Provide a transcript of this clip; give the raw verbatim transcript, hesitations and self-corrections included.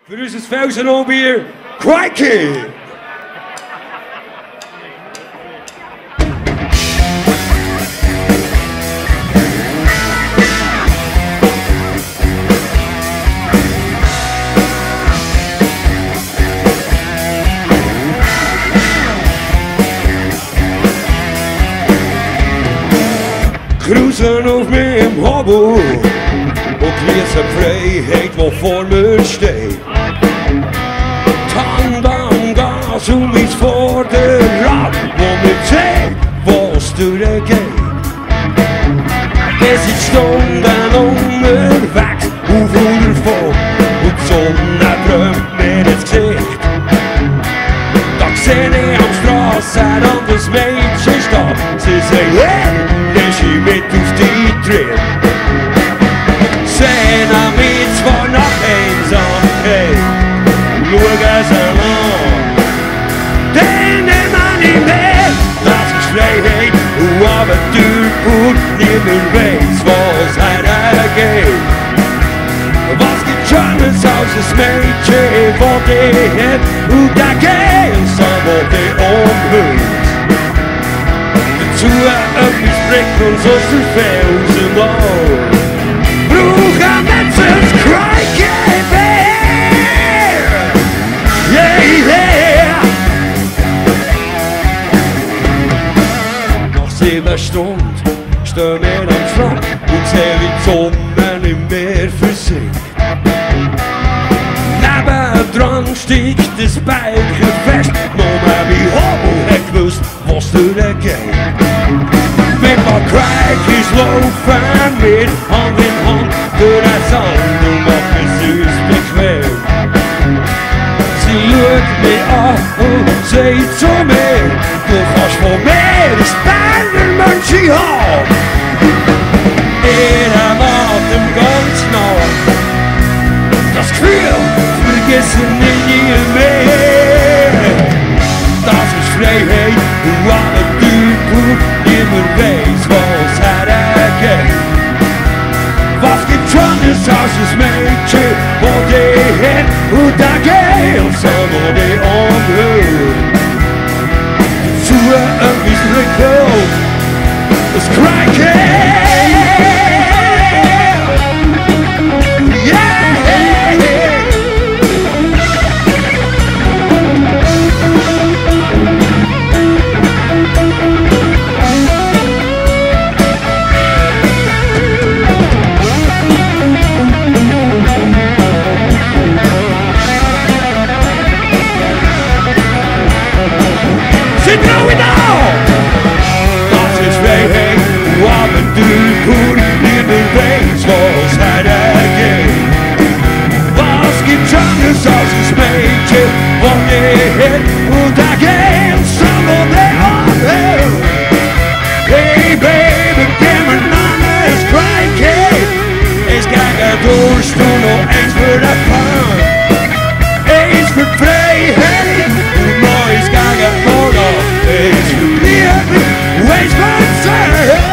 Für unser Felsenbier, Crikey! Cruisen auf meinem Hobo und lese Freiheit, wo vor mir steht. Tandem, Gas und mein Vorderrad, wo mir zeigt, wo's durchgeht. Wir sind Stunden unterwegs, auf oder vor, und die Sonne brennt mir ins Gesicht. Da seh ich am Strassenrand das Mädchen stehen, sie sagt, hey, ich mit auf die Tritt. Sehne mich zwar nach Einsamkeit, schau sie an. Denn der Mann im Bett, das ist Freiheit und Abenteuer und niemand weiß, was hergeht. Was gibt Schönes aus das Mädchen, wo die hat und der Geist, wo die umhüllt. Dazu etwas bringt uns aus der Felsen auf. Brauchen Metzels Crikey Bear! Yeah, yeah! Nach sieben Stunden stehen wir am Strand und sehen, wie die Sonne im Meer versinkt. Nebendran steigt das Beilchen fest, nur mein Hobo hat gewusst, was durchgeht. Mit paar Crikeys laufen wir Hand in Hand durch den Sand und machen süß bequem. Sie schaut mich an und sagt zu mir, du kannst von mir ein Berner Mönchi haben. Ihrem Atem ganz nah, das Gefühl vergessen wir nie mehr. Das ist Freiheit und Abenteuer pur, niemand weiß, was hergeht. Was gibt Schönes aus das Mädchen, wo die hat und der Geld, so wo die umhört. Zu etwas Rücklauf, das Crikey! Durst du noch eins für den Fun, eins für die Freiheit und neues gegen Morgen, eins für Liebe, eins für die Zeit.